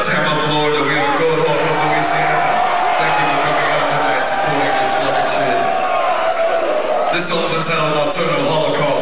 Tampa, Florida. We have a good home from Louisiana. Thank you for coming out tonight, supporting this fucking shit. This song's entitled Nocturnal Holocaust.